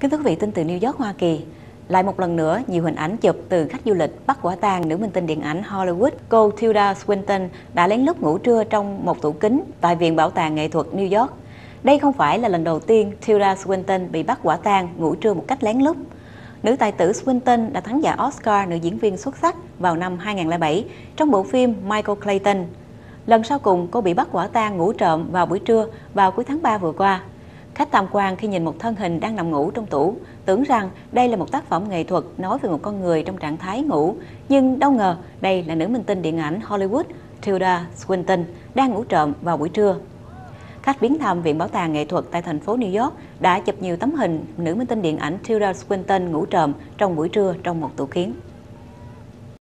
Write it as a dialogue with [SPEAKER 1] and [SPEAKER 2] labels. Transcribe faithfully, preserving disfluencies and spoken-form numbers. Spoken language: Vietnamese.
[SPEAKER 1] Kính thưa quý vị, tin từ New York, Hoa Kỳ. Lại một lần nữa, nhiều hình ảnh chụp từ khách du lịch bắt quả tang nữ minh tinh điện ảnh Hollywood cô Tilda Swinton đã lén lút ngủ trưa trong một tủ kính tại Viện Bảo tàng Nghệ thuật New York. Đây không phải là lần đầu tiên Tilda Swinton bị bắt quả tang ngủ trưa một cách lén lút. Nữ tài tử Swinton đã thắng giải Oscar nữ diễn viên xuất sắc vào năm hai nghìn không trăm lẻ bảy trong bộ phim Michael Clayton. Lần sau cùng, cô bị bắt quả tang ngủ trộm vào buổi trưa vào cuối tháng ba vừa qua. Khách tham quan khi nhìn một thân hình đang nằm ngủ trong tủ, tưởng rằng đây là một tác phẩm nghệ thuật nói về một con người trong trạng thái ngủ, nhưng đâu ngờ đây là nữ minh tinh điện ảnh Hollywood Tilda Swinton đang ngủ trộm vào buổi trưa. Khách viếng thăm Viện Bảo tàng Nghệ thuật tại thành phố New York đã chụp nhiều tấm hình nữ minh tinh điện ảnh Tilda Swinton ngủ trộm trong buổi trưa trong một tủ kiến.